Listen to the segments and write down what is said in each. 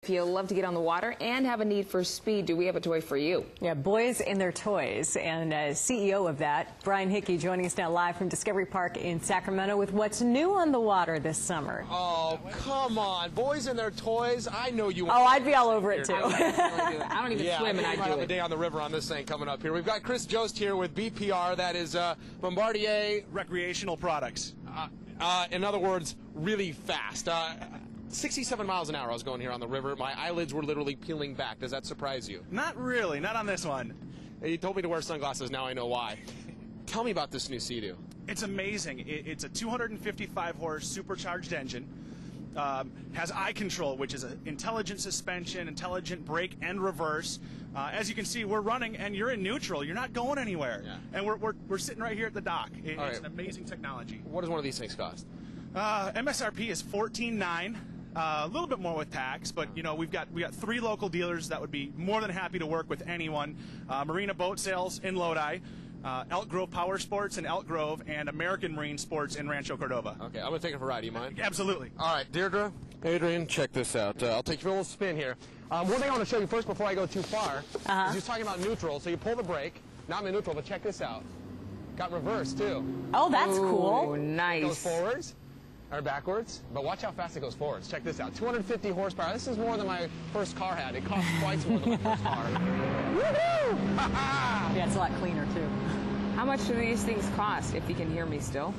If you love to get on the water and have a need for speed, do we have a toy for you? Yeah, boys and their toys. And CEO of that, Brian Hickey, joining us now live from Discovery Park in Sacramento with what's new on the water this summer. Oh, come on. Boys and their toys. I know you want Oh, I'd be all over it, too. I don't even swim, and I I'd might do have a it. day on the river on this thing coming up here. We've got Chris Jost here with BPR. That is Bombardier Recreational Products. In other words, really fast. 67 miles an hour I was going here on the river. My eyelids were literally peeling back. Does that surprise you? Not really, not on this one. He told me to wear sunglasses. Now I know why. Tell me about this new Sea-Doo. It's amazing. It's a 255 horse supercharged engine. Has eye control, which is an intelligent suspension, intelligent brake and reverse. As you can see, we're running and you're in neutral. You're not going anywhere. Yeah. And we're sitting right here at the dock. It's right. an amazing technology. What does one of these things cost? MSRP is $14,900. A little bit more with tax, but you know we got 3 local dealers that would be more than happy to work with anyone. Marina Boat Sales in Lodi, Elk Grove Power Sports in Elk Grove, and American Marine Sports in Rancho Cordova. Okay, I'm going to take it for a ride. Do you mind? Absolutely. All right, Deirdre, Adrian, check this out. I'll take you for a little spin here. One thing I want to show you first before I go too far is you're talking about neutral. So you pull the brake, not in neutral, but check this out. Got reverse, too. Oh, that's Ooh, cool. nice. It goes forwards or backwards, but watch how fast it goes forwards. Check this out. 250 horsepower. This is more than my first car had. It cost twice more than my first car. Woohoo! Yeah, it's a lot cleaner, too. How much do these things cost, if you can hear me still?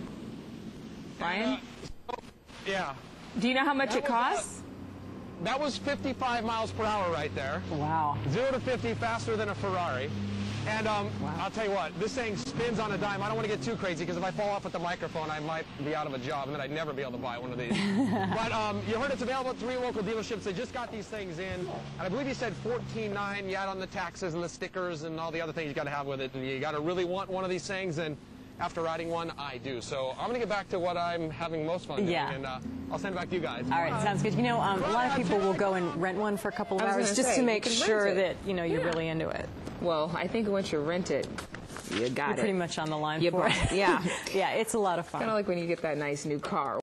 Brian? Yeah. Do you know how much it was, costs? That was 55 miles per hour right there. Wow. 0 to 50 faster than a Ferrari. And I'll tell you what, this thing spins on a dime. I don't want to get too crazy because if I fall off with the microphone, I might be out of a job and then I'd never be able to buy one of these. But you heard it's available at 3 local dealerships. They just got these things in. And I believe you said $14,900. You add on the taxes and the stickers and all the other things you got to have with it. And you got to really want one of these things. And after riding one, I do. So I'm going to get back to what I'm having most fun doing. Yeah. And I'll send it back to you guys. All right, sounds good. You know, a lot of people will go and rent one for a couple of I was hours gonna just say, to you make can rent sure it. that, you know, you're really into it. Well, I think once you rent it, you got You're it. pretty much on the line You for it. bought- yeah. Yeah, it's a lot of fun. Kind of like when you get that nice new car.